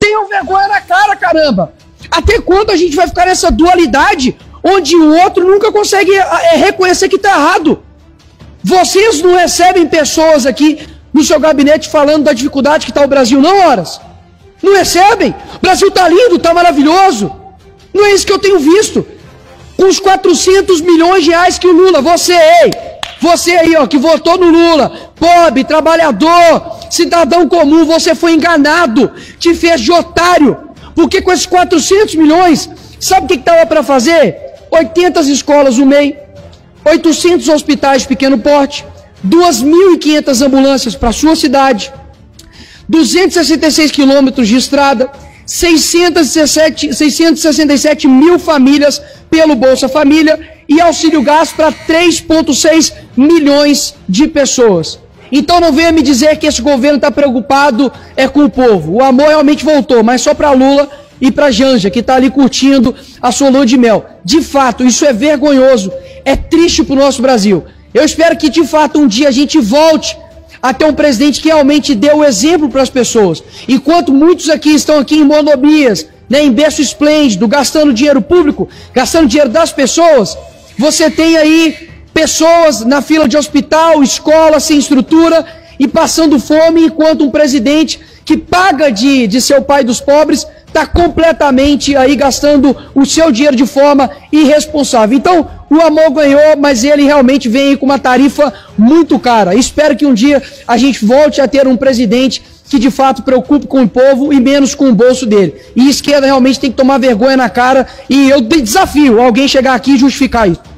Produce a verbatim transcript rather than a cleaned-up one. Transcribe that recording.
Tenham vergonha na cara, caramba! Até quando a gente vai ficar nessa dualidade onde o outro nunca consegue é, reconhecer que está errado? Vocês não recebem pessoas aqui no seu gabinete falando da dificuldade que está o Brasil, não, horas? Não recebem? O Brasil está lindo, está maravilhoso. Não é isso que eu tenho visto. Com os quatrocentos milhões de reais que o Lula, você, ei, você aí, ó, que votou no Lula, pobre, trabalhador, cidadão comum, você foi enganado, te fez de otário, porque com esses quatrocentos milhões, sabe o que estava para fazer? oitenta escolas no M E I, oitocentos hospitais de pequeno porte, duas mil e quinhentas ambulâncias para a sua cidade, duzentos e sessenta e seis quilômetros de estrada, seiscentos e sessenta e sete mil famílias pelo Bolsa Família e auxílio gás para três vírgula seis milhões de pessoas. Então não venha me dizer que esse governo está preocupado é com o povo. O amor realmente voltou, mas só para Lula e para Janja, que está ali curtindo a sua lua de mel. De fato, isso é vergonhoso, é triste para o nosso Brasil. Eu espero que de fato um dia a gente volte a ter um presidente que realmente dê o exemplo para as pessoas. Enquanto muitos aqui estão aqui em monobias, né, em berço esplêndido, gastando dinheiro público, gastando dinheiro das pessoas, você tem aí pessoas na fila de hospital, escola, sem estrutura e passando fome, enquanto um presidente que paga de, de ser o pai dos pobres está completamente aí gastando o seu dinheiro de forma irresponsável. Então, o amor ganhou, mas ele realmente vem aí com uma tarifa muito cara. Espero que um dia a gente volte a ter um presidente que de fato preocupe com o povo e menos com o bolso dele. E a esquerda realmente tem que tomar vergonha na cara e eu desafio alguém chegar aqui e justificar isso.